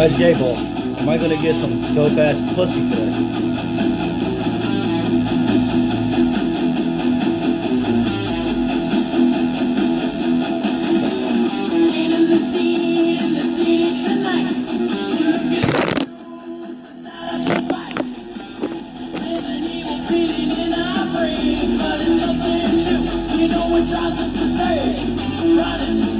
Magic 8 Ball. Am I gonna get some dope ass pussy today? Tries to say, running